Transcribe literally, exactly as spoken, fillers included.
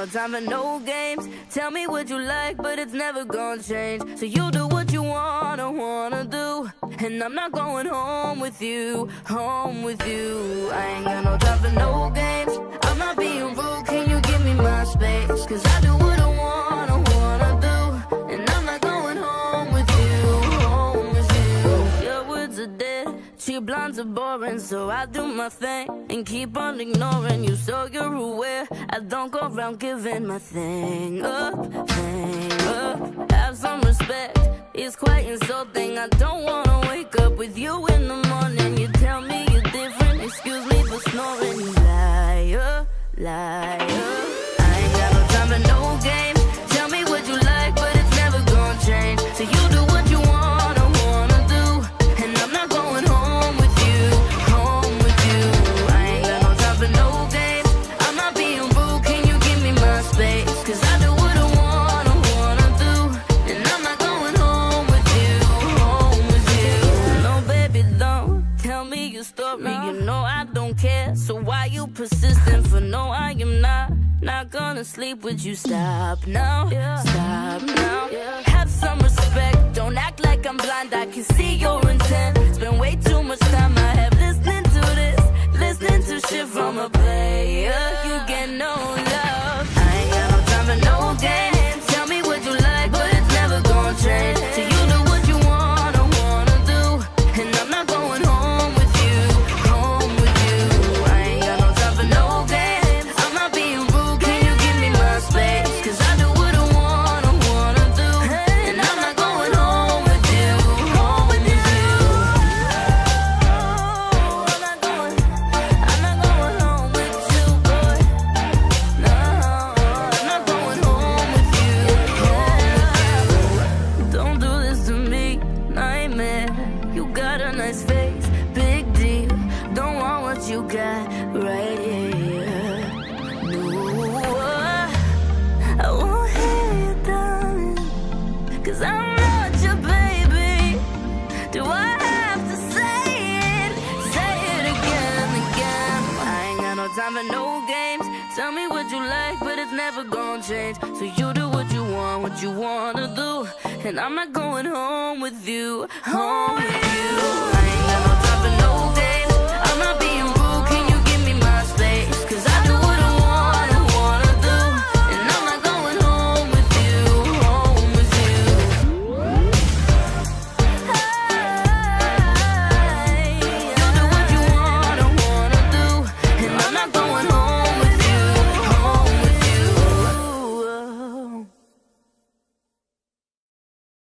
time for no games. Tell me what you like, but it's never gonna change. So you do what you wanna, wanna do, and I'm not going home with you, home with you. I ain't got no time for no games. I'm not being rude, can you give me my space? Cause I do what I wanna, wanna do, and I'm not going home with you, home with you. Your words are dead, cheap blondes are boring, so I do my thing and keep on ignoring you, so you're aware I don't go around giving my thing up, thing up. Have some respect, it's quite insulting. I don't wanna wake up with you in the morning. You tell me you're different, excuse me for snoring. You liar, liar. I ain't got no time for no games. Tell me what you like, but it's never gonna change. So you do what you wanna, wanna do, and I'm not going home with you, home with you. I ain't got no time for no games. I'm not being rude, can you give me my space? Cause I do what I wanna, wanna do, and I'm not going home with you, home with you. No baby, don't tell me your story, you know I don't care. So why you persistent for no, I am not Not gonna sleep with you, stop now, yeah. Stop now, yeah. Have some respect, don't act like I'm blind. I can see your intent, spend way too much time I have listening to this, listening to shit from a player. You get no love, I ain't got no time for no games. Tell me what you like, but it's never gonna change. So you do what you wanna, wanna do, and I'm not going home with you, home with you. I ain't got no time for no games. I'm not being rude, can you give me my space? Cause I do what I wanna, wanna do, and I'm not going home with you, home with you. I'm not going, I'm not going home with you, boy. No, I'm not going home with you, home with you. Don't do this to me, nightmare. You got a nice face, big deal. Don't want what you got right here. No, I won't hear you, darling, cause I'm not your baby. Do I have to say it, say it again, again? I ain't got no time for no games. Tell me what you like, but it's never gonna change. So you do what you want, what you wanna do, and I'm not going home with you, home with you. I